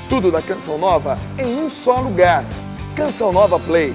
Tudo da Canção Nova em um só lugar. Canção Nova Play.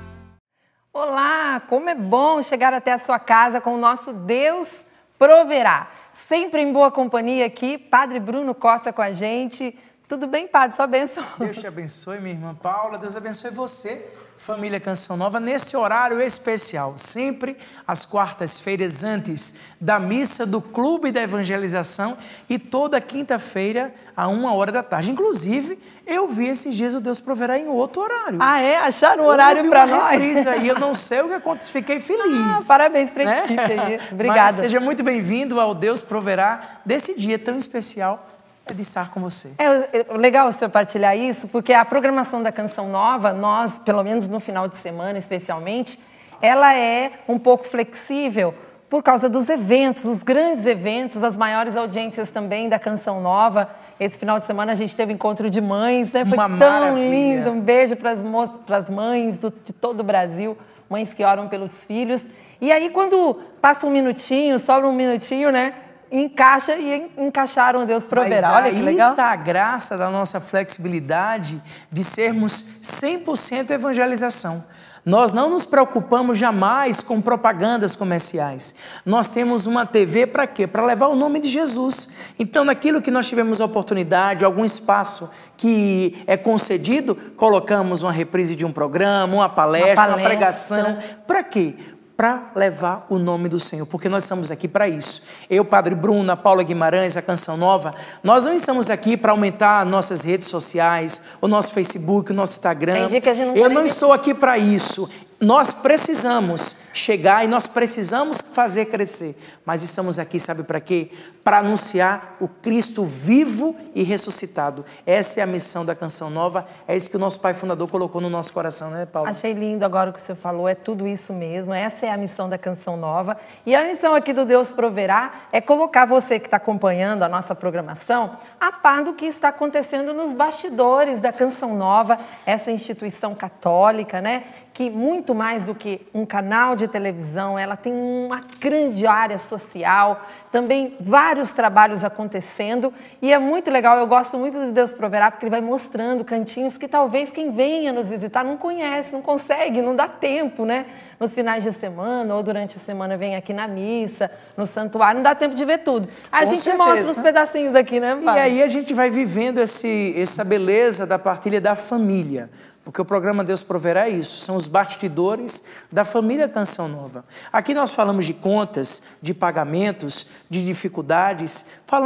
Olá, como é bom chegar até a sua casa com o nosso Deus Proverá. Sempre em boa companhia aqui, Padre Bruno Costa com a gente. Tudo bem, Padre? Sua bênção. Deus te abençoe, minha irmã Paula. Deus abençoe você, família Canção Nova, nesse horário especial. Sempre às quartas-feiras antes da missa do Clube da Evangelização e toda quinta-feira a 1h da tarde. Inclusive, eu vi esses dias o Deus Proverá em outro horário. Ah, é? Acharam um horário para nós? Aí eu não sei o que aconteceu, fiquei feliz. Parabéns para a equipe aí. Obrigada. Mas seja muito bem-vindo ao Deus Proverá desse dia tão especial de estar com você. É legal você partilhar isso, porque a programação da Canção Nova, nós, pelo menos no final de semana especialmente, ela é um pouco flexível por causa dos eventos, os grandes eventos, as maiores audiências também da Canção Nova. Esse final de semana a gente teve encontro de mães, né? Foi tão lindo. Um beijo para as mães de todo o Brasil, mães que oram pelos filhos. E aí, quando passa um minutinho, sobra um minutinho, né? Encaixa e encaixaram o Deus Proverá. Olha que legal. Aí está a graça da nossa flexibilidade de sermos 100% evangelização. Nós não nos preocupamos jamais com propagandas comerciais. Nós temos uma TV para quê? Para levar o nome de Jesus. Então, naquilo que nós tivemos oportunidade, algum espaço que é concedido, colocamos uma reprise de um programa, uma palestra. Uma pregação. Para quê? Para levar o nome do Senhor, porque nós estamos aqui para isso. Eu, Padre Bruno, a Paula Guimarães, a Canção Nova, nós não estamos aqui para aumentar nossas redes sociais, o nosso Facebook, o nosso Instagram. Tem dia que a gente não Eu não estou aqui para isso. Nós precisamos chegar e nós precisamos fazer crescer. Mas estamos aqui, sabe para quê? Para anunciar o Cristo vivo e ressuscitado. Essa é a missão da Canção Nova. É isso que o nosso Pai Fundador colocou no nosso coração, né, Paulo? Achei lindo agora o que o senhor falou. É tudo isso mesmo. Essa é a missão da Canção Nova. E a missão aqui do Deus Proverá é colocar você que está acompanhando a nossa programação a par do que está acontecendo nos bastidores da Canção Nova, essa instituição católica, né? Que muito mais do que um canal de televisão, ela tem uma grande área social, também vários trabalhos acontecendo, e é muito legal, eu gosto muito de Deus Proverá, porque ele vai mostrando cantinhos que talvez quem venha nos visitar não conhece, não consegue, não dá tempo, né? Nos finais de semana ou durante a semana vem aqui na missa, no santuário, não dá tempo de ver tudo. A gente mostra uns pedacinhos aqui, né, pai? E aí a gente vai vivendo essa beleza da partilha da família. Porque o programa Deus Proverá é isso, são os bastidores da família Canção Nova. Aqui nós falamos de contas, de pagamentos, de dificuldades,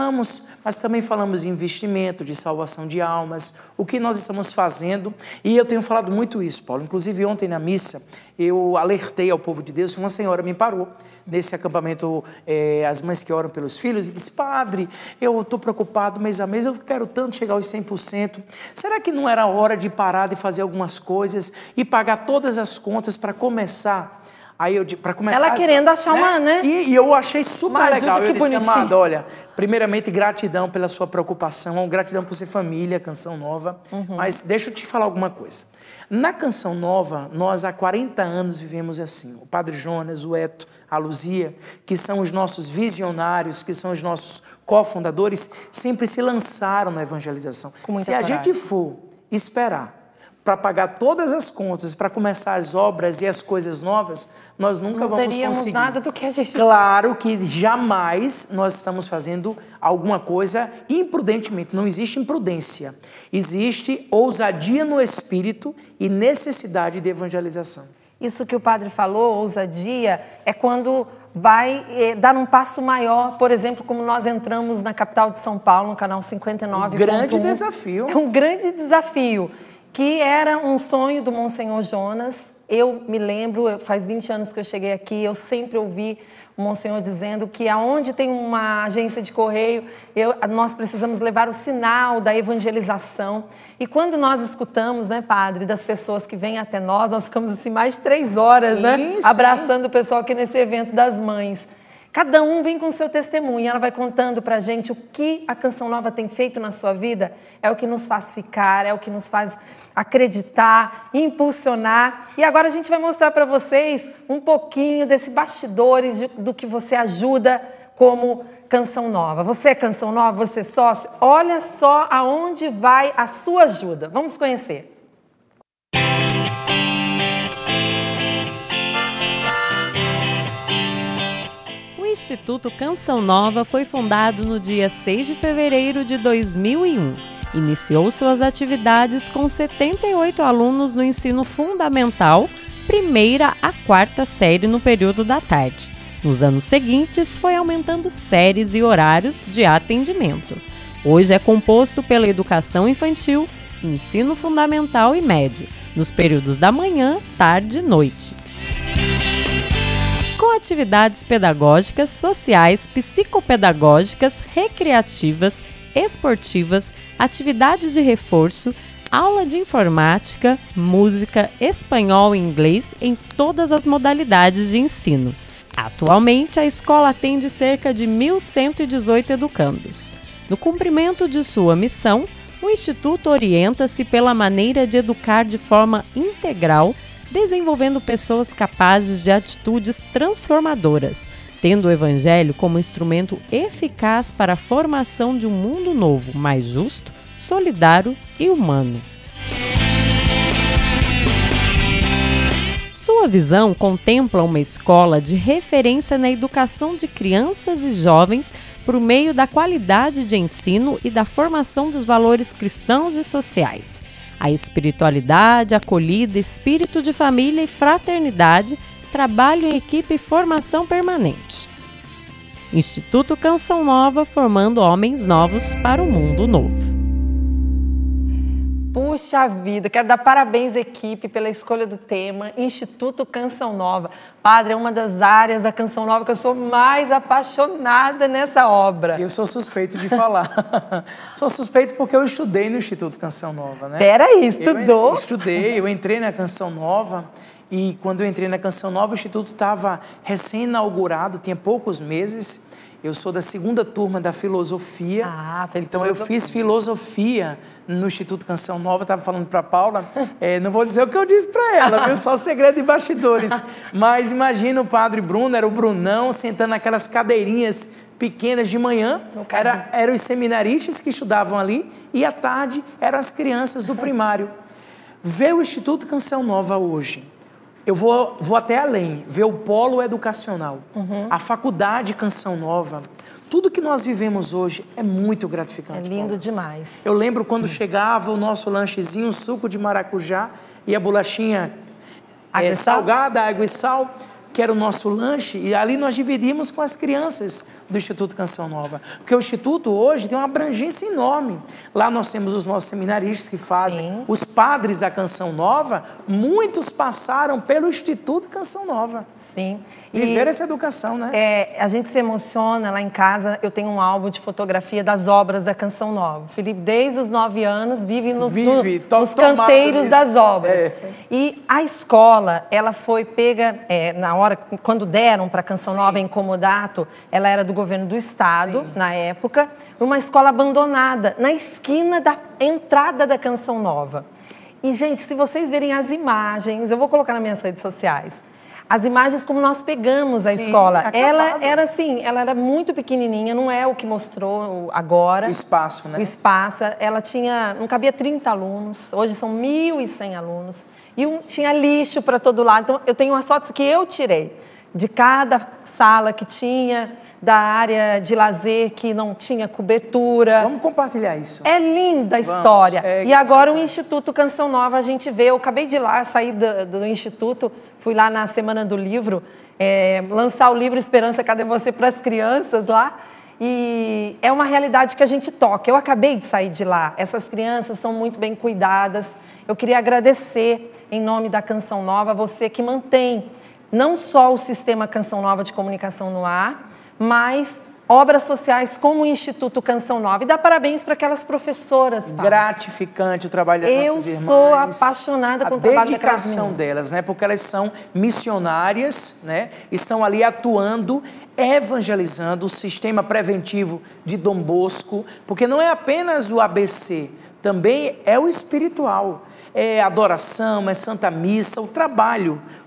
mas também falamos de investimento, de salvação de almas, o que nós estamos fazendo. E eu tenho falado muito isso, Paulo. Inclusive ontem na missa, eu alertei ao povo de Deus, uma senhora me parou nesse acampamento, as mães que oram pelos filhos, e disse: Padre, eu estou preocupado mês a mês, eu quero tanto chegar aos 100%. Será que não era hora de parar de fazer algumas coisas e pagar todas as contas para começar? Aí eu para começar. Ela querendo achar uma, né? E eu achei super legal. Eu disse: bonitinho. Amado, olha, primeiramente gratidão pela sua preocupação, gratidão por ser família, Canção Nova. Mas deixa eu te falar alguma coisa. Na Canção Nova, nós há 40 anos vivemos assim. O Padre Jonas, o Eto, a Luzia, que são os nossos visionários, que são os nossos cofundadores, sempre se lançaram na evangelização. Se a gente for esperar para pagar todas as contas, para começar as obras e as coisas novas, nós nunca vamos conseguir. Não teríamos nada do que a gente... Claro que jamais nós estamos fazendo alguma coisa imprudentemente. Não existe imprudência. Existe ousadia no espírito e necessidade de evangelização. Isso que o padre falou, ousadia, é quando vai dar um passo maior, por exemplo, como nós entramos na capital de São Paulo, no canal 59. Um grande desafio. É um grande desafio, que era um sonho do Monsenhor Jonas. Eu me lembro, faz 20 anos que eu cheguei aqui, eu sempre ouvi o Monsenhor dizendo que aonde tem uma agência de correio, nós precisamos levar o sinal da evangelização. E quando nós escutamos, né, padre, das pessoas que vêm até nós ficamos assim mais de 3 horas, né, abraçando o pessoal aqui nesse evento das mães. Cada um vem com o seu testemunho, ela vai contando pra gente o que a Canção Nova tem feito na sua vida, é o que nos faz ficar, é o que nos faz acreditar, impulsionar. E agora a gente vai mostrar para vocês um pouquinho desse bastidores do que você ajuda como Canção Nova. Você é Canção Nova? Você é sócio? Olha só aonde vai a sua ajuda. Vamos conhecer. O Instituto Canção Nova foi fundado no dia 6 de fevereiro de 2001. Iniciou suas atividades com 78 alunos no ensino fundamental, primeira a quarta série no período da tarde. Nos anos seguintes, foi aumentando séries e horários de atendimento. Hoje é composto pela educação infantil, ensino fundamental e médio, nos períodos da manhã, tarde e noite. Com atividades pedagógicas, sociais, psicopedagógicas, recreativas, esportivas, atividades de reforço, aula de informática, música, espanhol e inglês em todas as modalidades de ensino. Atualmente, a escola atende cerca de 1.118 educandos. No cumprimento de sua missão, o Instituto orienta-se pela maneira de educar de forma integral, desenvolvendo pessoas capazes de atitudes transformadoras, tendo o Evangelho como instrumento eficaz para a formação de um mundo novo, mais justo, solidário e humano. Sua visão contempla uma escola de referência na educação de crianças e jovens por meio da qualidade de ensino e da formação dos valores cristãos e sociais. A espiritualidade, acolhida, espírito de família e fraternidade, trabalho em equipe e formação permanente. Instituto Canção Nova, formando homens novos para o mundo novo. Puxa vida, quero dar parabéns à equipe pela escolha do tema, Instituto Canção Nova. Padre, é uma das áreas da Canção Nova que eu sou mais apaixonada nessa obra. Eu sou suspeito de falar. Sou suspeito porque eu estudei no Instituto Canção Nova, né? Peraí, estudou? Eu estudei, eu entrei na Canção Nova e quando eu entrei na Canção Nova o Instituto estava recém-inaugurado, tinha poucos meses. Eu sou da segunda turma da filosofia, então eu fiz filosofia no Instituto Canção Nova. Estava falando para a Paula, não vou dizer o que eu disse para ela, viu? Só o segredo de bastidores. Mas imagina o padre Bruno, era o Brunão, sentando naquelas cadeirinhas pequenas de manhã. Eram os seminaristas que estudavam ali e à tarde eram as crianças do primário. Ver o Instituto Canção Nova hoje, eu vou até além, ver o polo educacional, a faculdade Canção Nova, tudo que nós vivemos hoje é muito gratificante. É lindo demais. Eu lembro quando chegava o nosso lanchezinho, um suco de maracujá e a bolachinha salgada, água e sal, que era o nosso lanche, e ali nós dividimos com as crianças do Instituto Canção Nova. Porque o Instituto hoje tem uma abrangência enorme. Lá nós temos os nossos seminaristas que fazem, sim, os padres da Canção Nova, muitos passaram pelo Instituto Canção Nova. Sim. Viver essa educação, né? A gente se emociona lá em casa. Eu tenho um álbum de fotografia das obras da Canção Nova. O Felipe, desde os 9 anos, vive nos canteiros das obras. E a escola, ela foi pega, na hora, quando deram para a Canção Nova em Comodato, ela era do governo do estado, sim, na época, uma escola abandonada, na esquina da entrada da Canção Nova. E, gente, se vocês verem as imagens, eu vou colocar nas minhas redes sociais, as imagens como nós pegamos a escola. Ela era assim, ela era muito pequenininha, não é o que mostrou agora. O espaço, né? O espaço, ela tinha, não cabia 30 alunos, hoje são 1.100 alunos. E tinha lixo para todo lado. Então, eu tenho umas fotos que eu tirei de cada sala que tinha, da área de lazer que não tinha cobertura. Vamos compartilhar isso. É linda a história. E agora o Instituto Canção Nova, a gente vê, eu acabei de ir lá, sair do Instituto, fui lá na Semana do Livro, lançar o livro Esperança, Cadê Você? Para as crianças lá. E é uma realidade que a gente toca. Eu acabei de sair de lá. Essas crianças são muito bem cuidadas. Eu queria agradecer, em nome da Canção Nova, você que mantém não só o sistema Canção Nova de comunicação no ar, mas obras sociais como o Instituto Canção Nova. E dá parabéns para aquelas professoras, Paulo. Gratificante o trabalho das nossas irmãs. Eu sou apaixonada com o trabalho daquelas meninas. A dedicação delas, né? Porque elas são missionárias, né? Estão ali atuando, evangelizando o sistema preventivo de Dom Bosco, porque não é apenas o ABC, também é o espiritual. É adoração, é Santa Missa, o trabalho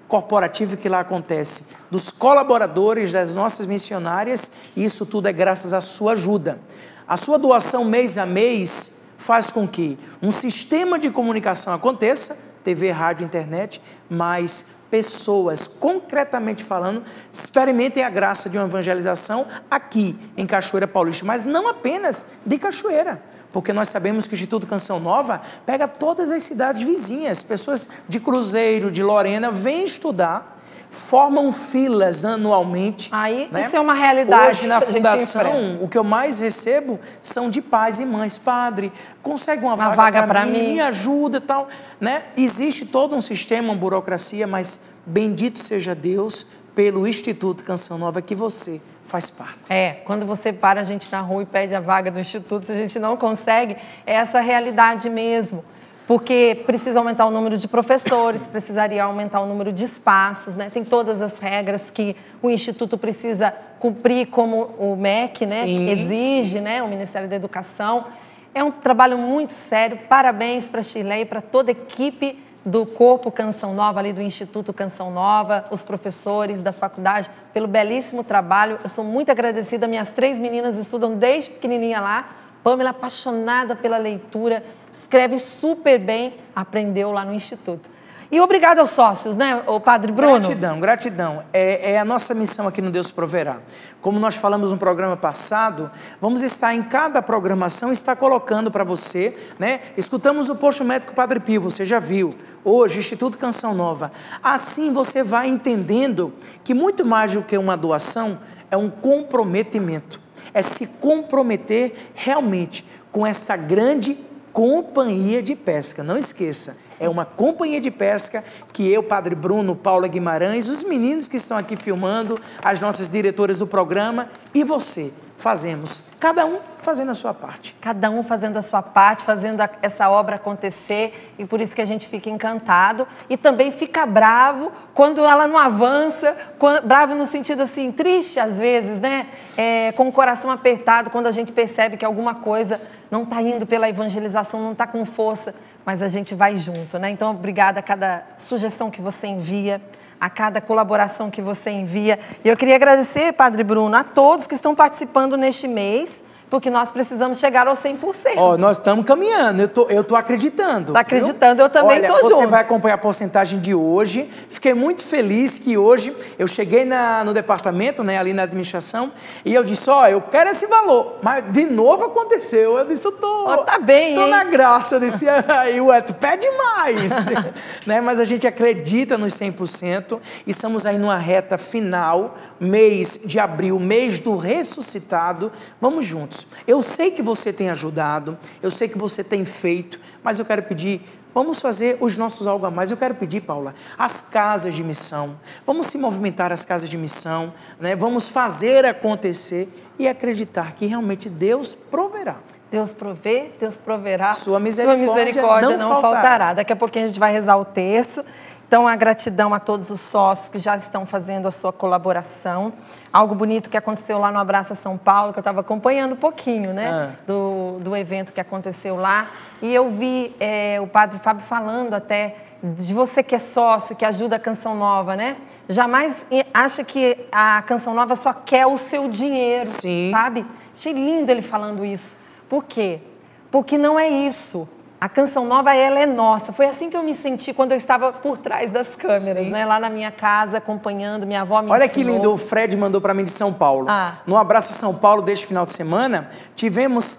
corporativo que lá acontece, dos colaboradores, das nossas missionárias, e isso tudo é graças à sua ajuda. A sua doação mês a mês faz com que um sistema de comunicação aconteça, TV, rádio, internet, mas pessoas, concretamente falando, experimentem a graça de uma evangelização aqui em Cachoeira Paulista, mas não apenas de Cachoeira, porque nós sabemos que o Instituto Canção Nova pega todas as cidades vizinhas, pessoas de Cruzeiro, de Lorena, vêm estudar, formam filas anualmente. Aí, né? Isso é uma realidade. Hoje na que a gente fundação, enfrenta. o que eu mais recebo são de pais e mães. Padre, consegue uma vaga para pra mim? Me ajuda e tal. Né? Existe todo um sistema, uma burocracia, mas bendito seja Deus pelo Instituto Canção Nova que você faz parte. Quando você para a gente na rua e pede a vaga do Instituto, se a gente não consegue, é essa realidade mesmo. Porque precisa aumentar o número de professores, precisaria aumentar o número de espaços, né? Tem todas as regras que o Instituto precisa cumprir, como o MEC, né? Sim, exige, né? O Ministério da Educação. É um trabalho muito sério. Parabéns para a Shirley e para toda a equipe do Corpo Canção Nova, ali do Instituto Canção Nova, os professores da faculdade, pelo belíssimo trabalho. Eu sou muito agradecida. Minhas 3 meninas estudam desde pequenininha lá. Pamela, apaixonada pela leitura, escreve super bem, aprendeu lá no Instituto. E obrigada aos sócios, né, o Padre Bruno? Gratidão, gratidão. É a nossa missão aqui no Deus Proverá. Como nós falamos no programa passado, vamos estar em cada programação, estar colocando para você, né? Escutamos o Posto Médico Padre Pio, você já viu. Hoje, Instituto Canção Nova. Assim você vai entendendo que muito mais do que uma doação, é um comprometimento. É se comprometer realmente com essa grande companhia de pesca. Não esqueça, é uma companhia de pesca que eu, Padre Bruno, Paula Guimarães, os meninos que estão aqui filmando, as nossas diretoras do programa e você fazemos, cada um fazendo a sua parte. Cada um fazendo a sua parte, fazendo essa obra acontecer, e por isso que a gente fica encantado e também fica bravo quando ela não avança, bravo no sentido assim, triste às vezes, né? Com o coração apertado quando a gente percebe que alguma coisa não está indo pela evangelização, não está com força, mas a gente vai junto, né? Então, obrigada a cada sugestão que você envia, a cada colaboração que você envia. E eu queria agradecer, Padre Bruno, a todos que estão participando neste mês, porque nós precisamos chegar aos 100%. Nós estamos caminhando, eu tô acreditando. Está acreditando, eu também estou junto. Você vai acompanhar a porcentagem de hoje. Fiquei muito feliz que hoje eu cheguei no departamento, né, ali na administração, e eu disse, eu quero esse valor. Mas de novo aconteceu. Eu disse, tá bem, tô na graça. Eu disse, aí o Eto pede mais. Né, mas a gente acredita nos 100%. E estamos aí numa reta final, mês de abril, mês do ressuscitado. Vamos juntos. Eu sei que você tem ajudado, eu sei que você tem feito, mas eu quero pedir, vamos fazer os nossos algo a mais. Eu quero pedir, Paula, as casas de missão, vamos se movimentar as casas de missão, né? Vamos fazer acontecer e acreditar que realmente Deus proverá. Deus provê, Deus proverá, sua misericórdia não faltará. Daqui a pouquinho a gente vai rezar o terço. Então, a gratidão a todos os sócios que já estão fazendo a sua colaboração. Algo bonito que aconteceu lá no Abraça São Paulo, que eu estava acompanhando um pouquinho, né? Do evento que aconteceu lá. E eu vi o Padre Fábio falando até de você que é sócio, que ajuda a Canção Nova, né? Jamais acha que a Canção Nova só quer o seu dinheiro, sim, sabe? Achei lindo ele falando isso. Por quê? Porque não é isso. A Canção Nova, ela é nossa. Foi assim que eu me senti quando eu estava por trás das câmeras, né? Lá na minha casa, acompanhando, minha avó me Olha ensinou. que lindo, o Fred mandou para mim de São Paulo. No Abraço São Paulo deste final de semana, tivemos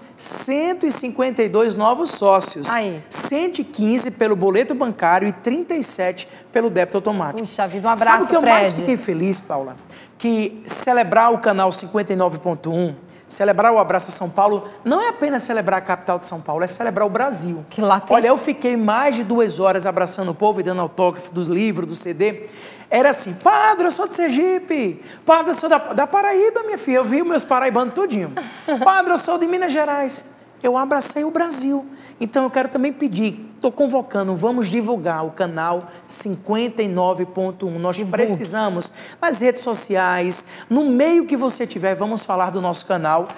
152 novos sócios. 115 pelo boleto bancário e 37 pelo débito automático. Puxa vida, um abraço, Sabe o que Fred? eu mais fiquei feliz, Paula? Que celebrar o canal 59.1, celebrar o Abraça São Paulo, não é apenas celebrar a capital de São Paulo, é celebrar o Brasil. Que lá tem... Olha, eu fiquei mais de 2 horas abraçando o povo e dando autógrafo do livro, do CD. Era assim, padre, eu sou de Sergipe. Padre, eu sou da Paraíba, minha filha. Eu vi os meus paraibanos tudinho. Padre, eu sou de Minas Gerais. Eu abracei o Brasil. Então eu quero também pedir estou convocando, vamos divulgar o canal 59.1. Nós precisamos, nas redes sociais, no meio que você tiver, vamos falar do nosso canal,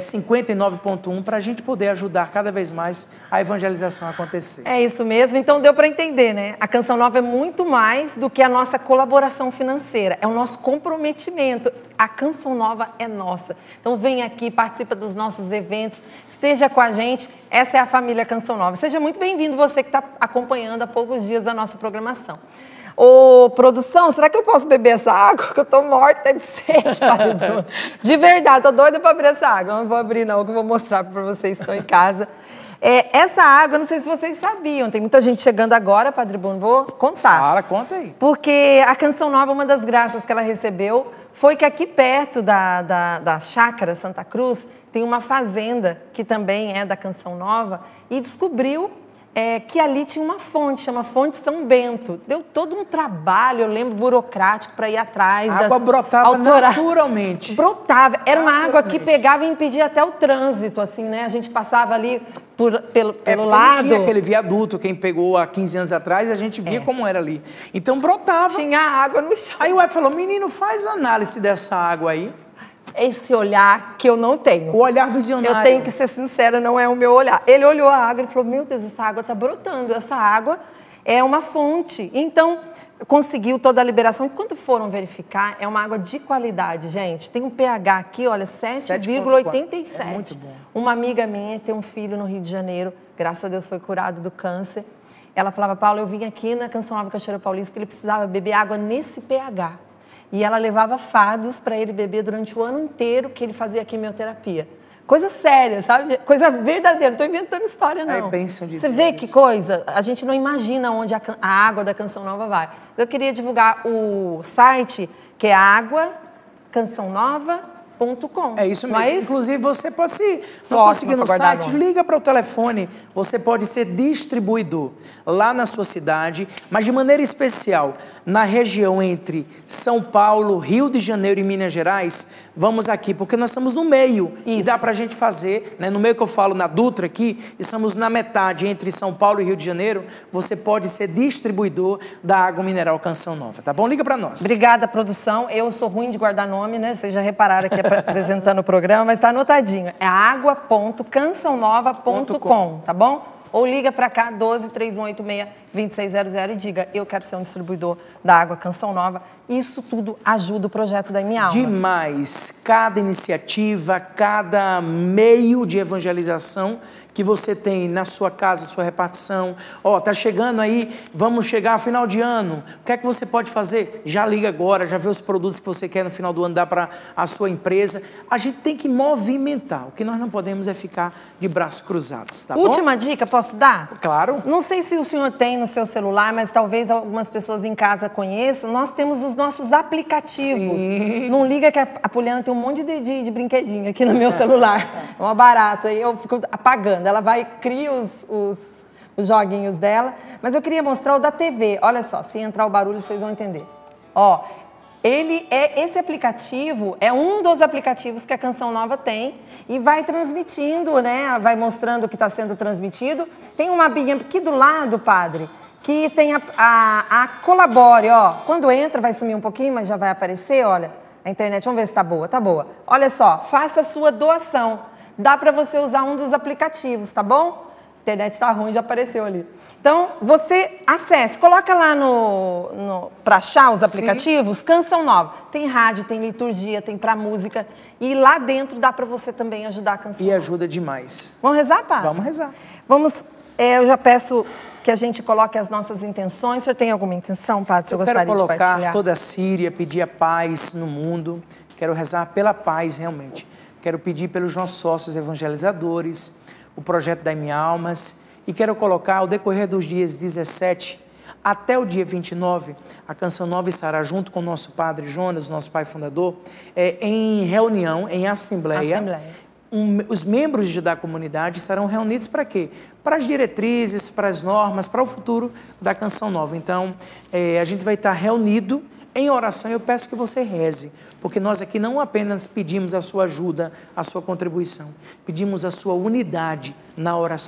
59.1, para a gente poder ajudar cada vez mais a evangelização a acontecer. É isso mesmo, então deu para entender, né? A Canção Nova é muito mais do que a nossa colaboração financeira, é o nosso comprometimento. A Canção Nova é nossa. Então vem aqui, participa dos nossos eventos, esteja com a gente. Essa é a família Canção Nova. Seja muito bem-vindo você que está acompanhando há poucos dias a nossa programação. Ô, produção, será que eu posso beber essa água? Que eu tô morta de sede, Padre Bruno. De verdade, tô doida para abrir essa água. Eu não vou abrir não, que eu vou mostrar para vocês que estão em casa. Essa água, não sei se vocês sabiam, tem muita gente chegando agora, Padre Bruno, vou contar. Fala, conta aí. Porque a Canção Nova, uma das graças que ela recebeu, foi que aqui perto da Chácara Santa Cruz, tem uma fazenda que também é da Canção Nova, e descobriu que ali tinha uma fonte, chama Fonte São Bento. Deu todo um trabalho, eu lembro, burocrático para ir atrás. A água brotava naturalmente. Brotava. Era uma água que pegava e impedia até o trânsito, assim, né? A gente passava ali pelo lado. Tinha aquele viaduto, quem pegou há 15 anos atrás, a gente via como era ali. Então brotava. Tinha água no chão. Aí o Edson falou, menino, faz análise dessa água aí. Esse olhar que eu não tenho. O olhar visionário. Eu tenho que ser sincera, não é o meu olhar. Ele olhou a água e falou, meu Deus, essa água está brotando, essa água é uma fonte. Então, conseguiu toda a liberação. E quando foram verificar, é uma água de qualidade, gente. Tem um pH aqui, olha, 7,87. É muito bom. Uma amiga minha tem um filho no Rio de Janeiro, graças a Deus foi curado do câncer. Ela falava, Paulo, eu vim aqui na Canção Nova Cachoeira Paulista porque ele precisava beber água nesse pH. E ela levava fardos para ele beber durante o ano inteiro que ele fazia quimioterapia. Coisa séria, sabe? Coisa verdadeira. Não estou inventando história, não. É bênção de Você Deus. vê que coisa? A gente não imagina onde a água da Canção Nova vai. Eu queria divulgar o site, que é aguacançãonova.com. É isso mesmo. Não é isso? Inclusive, você pode se não conseguir no site, liga para o telefone. Você pode ser distribuidor lá na sua cidade, mas de maneira especial na região entre São Paulo, Rio de Janeiro e Minas Gerais. Vamos aqui, porque nós estamos no meio. Isso. E dá para a gente fazer, né? No meio que eu falo na Dutra aqui, estamos na metade entre São Paulo e Rio de Janeiro. Você pode ser distribuidor da água mineral Canção Nova, tá bom? Liga para nós. Obrigada, produção. Eu sou ruim de guardar nome, né? Vocês já repararam aqui apresentando o programa, mas está anotadinho. É agua.cançãonova.com, tá bom? Ou liga para cá, 12-3186-2600 e diga, eu quero ser um distribuidor da Água Canção Nova. Isso tudo ajuda o projeto da Minha Alma. Demais. Cada iniciativa, cada meio de evangelização que você tem na sua casa, sua repartição. Ó, tá chegando aí, vamos chegar a final de ano. O que é que você pode fazer? Já liga agora, já vê os produtos que você quer no final do ano dar para a sua empresa. A gente tem que movimentar. O que nós não podemos é ficar de braços cruzados, tá bom? Última dica, posso dar? Claro. Não sei se o senhor tem no seu celular, mas talvez algumas pessoas em casa conheçam. Nós temos os nossos aplicativos. Sim. Não liga que a Poliana tem um monte de brinquedinho aqui no meu celular. É uma barata. Aí eu fico apagando. Ela vai, cria os joguinhos dela. Mas eu queria mostrar o da TV. Olha só, se entrar o barulho, vocês vão entender. Ó, esse aplicativo é um dos aplicativos que a Canção Nova tem e vai transmitindo, né? Vai mostrando o que está sendo transmitido. Tem uma abinha aqui do lado, padre, que tem a Colabore, ó. Quando entra, vai sumir um pouquinho, mas já vai aparecer, olha. A internet, vamos ver se tá boa. Tá boa. Olha só, faça a sua doação. Dá para você usar um dos aplicativos, tá bom? A internet tá ruim, já apareceu ali. Então, você acesse, coloca lá para achar os aplicativos, Sim. Canção Nova. Tem rádio, tem liturgia, tem para música. E lá dentro dá para você também ajudar a Canção Nova. E ajuda demais. Vamos rezar, padre? Vamos rezar. Eu já peço que a gente coloque as nossas intenções. O senhor tem alguma intenção, padre? Eu quero colocar toda a Síria, pedir a paz no mundo. Quero rezar pela paz, realmente. Quero pedir pelos nossos sócios evangelizadores, o projeto da Minha Almas. E quero colocar, ao decorrer dos dias 17 até o dia 29, a Canção Nova estará junto com o nosso padre Jonas, nosso pai fundador, em reunião, em assembleia. Os membros da comunidade estarão reunidos para quê? Para as diretrizes, para as normas, para o futuro da Canção Nova. Então, a gente vai estar reunido em oração. Eu peço que você reze, porque nós aqui não apenas pedimos a sua ajuda, a sua contribuição, pedimos a sua unidade na oração.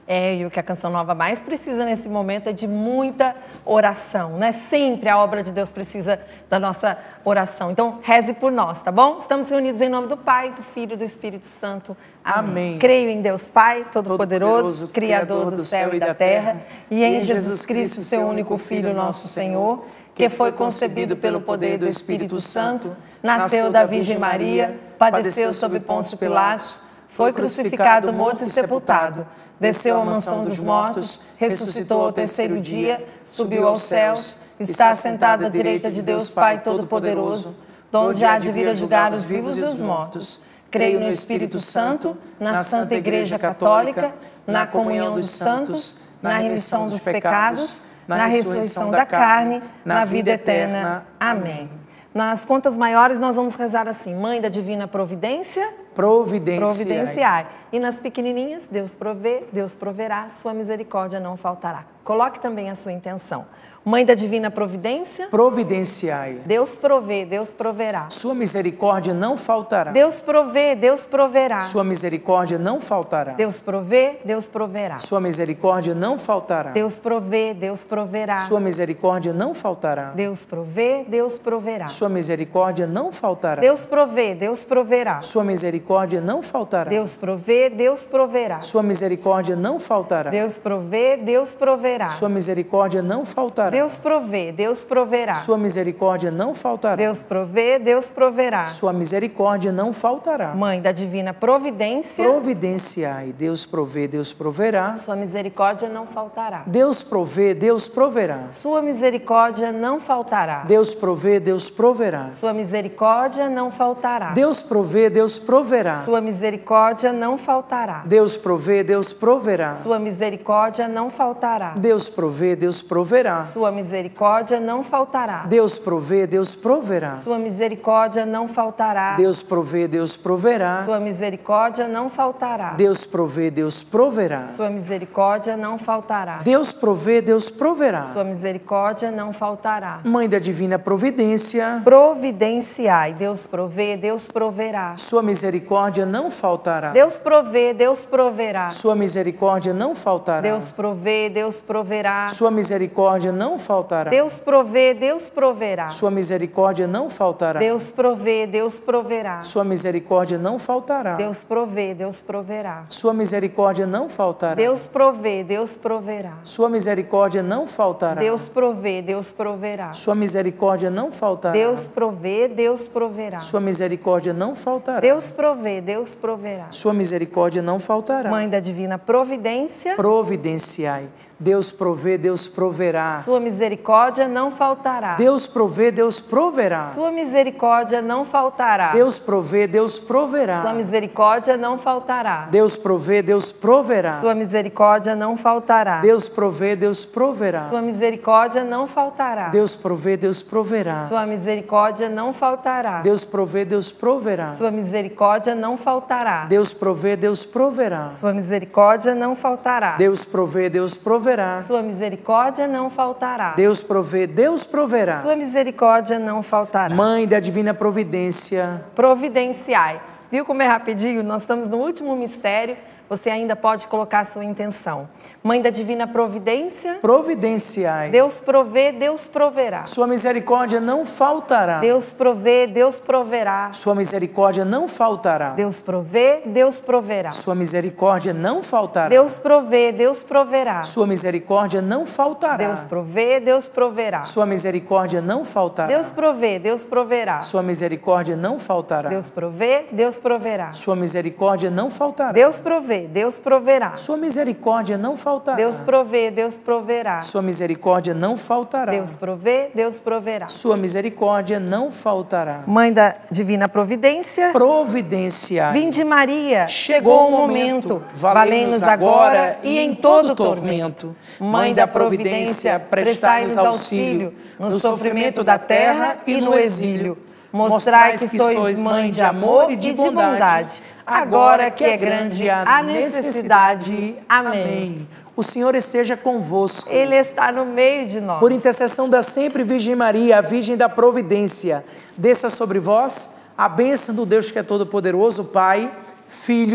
E o que a Canção Nova mais precisa nesse momento é de muita oração, né? Sempre a obra de Deus precisa da nossa oração. Então, reze por nós, tá bom? Estamos reunidos em nome do Pai, do Filho e do Espírito Santo. Amém. Creio em Deus Pai, Todo-Poderoso, Criador do céu e da terra, e em Jesus Cristo, seu único Filho, nosso Senhor, que foi concebido pelo poder do Espírito Santo, nasceu da Virgem Maria, padeceu sob Pôncio Pilatos, foi crucificado, morto e sepultado, desceu à mansão dos mortos, ressuscitou ao terceiro dia, subiu aos céus, está sentado à direita de Deus Pai Todo-Poderoso, donde há de vir a julgar os vivos e os mortos. Creio no Espírito Santo, na Santa Igreja Católica, na comunhão dos santos, na remissão dos pecados, na ressurreição da carne, na vida eterna. Amém. Nas contas maiores nós vamos rezar assim: Mãe da Divina Providência, providenciai. E nas pequenininhas, Deus provê, Deus proverá, sua misericórdia não faltará. Coloque também a sua intenção. Mãe da Divina Providência, providenciai. Deus provê, Deus proverá. Sua misericórdia não faltará. Deus provê, Deus proverá. Sua misericórdia não faltará. Deus provê, Deus proverá. Sua misericórdia não faltará. Deus provê, Deus proverá. Sua misericórdia não faltará. Deus provê, Deus proverá. Sua misericórdia não faltará. Deus provê, Deus proverá. Sua misericórdia não faltará. Deus provê, Deus proverá. Sua misericórdia não faltará. Deus provê, Deus proverá. Sua misericórdia não faltará. Deus provê, Deus proverá. Sua misericórdia não faltará. Deus provê, Deus proverá. Sua misericórdia não faltará. Mãe da Divina Providência, providenciai. Deus provê, Deus proverá. Sua misericórdia não faltará. Deus provê, Deus proverá. Sua misericórdia não faltará. Deus provê, Deus proverá. Sua misericórdia não faltará. Deus provê, Deus proverá. Sua misericórdia não faltará. Deus provê, Deus proverá. Sua misericórdia não faltará. Deus provê, Deus proverá. Sua misericórdia não faltará. Deus provê, Deus proverá. Sua misericórdia não faltará. Deus provê, Deus proverá. Sua misericórdia não faltará. Deus provê, Deus proverá. Sua misericórdia não faltará. Deus provê, Deus proverá. Sua misericórdia não faltará. Mãe da Divina Providência, providenciai. Deus provê, Deus proverá. sua misericórdia não faltará. Deus provê, Deus proverá. Sua misericórdia não faltará. Deus provê, Deus proverá. Sua misericórdia não faltará. Deus provê, Deus proverá. Sua misericórdia não faltará. Deus provê, Deus proverá. Sua misericórdia não faltará. Deus provê, Deus proverá. Sua misericórdia não faltará. Deus provê, Deus proverá. Sua misericórdia não faltará. Deus provê, Deus proverá. Sua misericórdia não faltará. Deus provê, Deus proverá. Sua misericórdia não faltará. Deus provê, Deus proverá. Sua misericórdia não faltará. Mãe da Divina Providência, Providenciai. Deus provê, Deus proverá. sua misericórdia não faltará. Deus provê, Deus proverá. Sua misericórdia não faltará. Deus provê, Deus proverá. Sua misericórdia não faltará. Deus provê, Deus proverá. Sua misericórdia não faltará. Deus provê, Deus proverá. Sua misericórdia não faltará. Deus provê, Deus proverá. Sua misericórdia não faltará. Deus provê, Deus proverá. Sua misericórdia não faltará. Deus provê, Deus proverá. Sua misericórdia não faltará. Deus provê, Deus proverá. Sua misericórdia não faltará. Deus provê, Deus proverá. Sua misericórdia não faltará. Mãe da Divina Providência, Providenciai. Viu como é rapidinho? Nós estamos no último mistério. Você ainda pode colocar a sua intenção. Mãe da Divina Providência, providenciai. Deus provê, Deus proverá. Sua misericórdia não faltará. Deus provê, Deus proverá. Sua misericórdia não faltará. Deus provê, Deus proverá. Sua misericórdia não faltará. Deus provê, Deus proverá. Sua misericórdia não faltará. Deus provê, Deus proverá. Sua misericórdia não faltará. Deus provê, Deus proverá. Sua misericórdia não faltará. Deus provê, Deus proverá. Sua misericórdia não faltará. Deus provê, Deus proverá. Sua misericórdia não faltará. Deus provê, Deus proverá. Sua misericórdia não faltará. Deus provê, Deus proverá. Sua misericórdia não faltará. Mãe da Divina Providência, Providenciai. Vinde Maria, chegou o momento, valei-nos agora e em todo tormento. Mãe da Providência, prestai-nos auxílio no sofrimento da terra e no exílio. Mostrai que sois mãe de amor e de bondade, agora que é grande a necessidade. Amém. O Senhor esteja convosco. Ele está no meio de nós. Por intercessão da sempre Virgem Maria, a Virgem da Providência, desça sobre vós a bênção do Deus que é todo-poderoso, Pai, Filho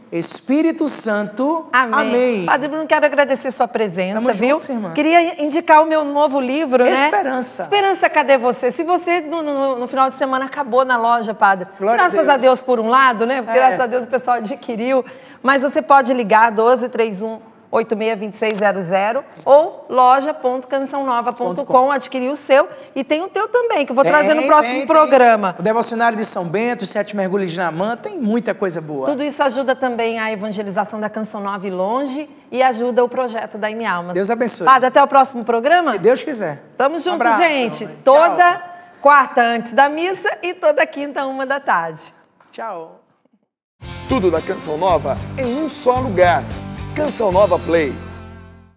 Espírito Santo. Amém. Amém. Padre Bruno, quero agradecer sua presença, Tamo viu? juntos, irmã. Queria indicar o meu novo livro, né? Esperança. Esperança, cadê você? Se você no final de semana acabou na loja, Padre, Glória graças a a Deus por um lado, né? Graças a Deus o pessoal adquiriu. Mas você pode ligar 1231-862600 ou loja.cançãonova.com, adquirir o seu. E tem o teu também, que eu vou trazer no próximo programa. O Devocionário de São Bento, os 7 mergulhos de Naamã, tem muita coisa boa. Tudo isso ajuda também a evangelização da Canção Nova e Longe e ajuda o projeto da M Almas. Deus abençoe. Padre, até o próximo programa? Se Deus quiser. Tamo junto, abraço, gente. mãe. Toda Tchau. quarta antes da missa e toda quinta, 13h. Tchau. Tudo da Canção Nova em um só lugar. Canção Nova Play.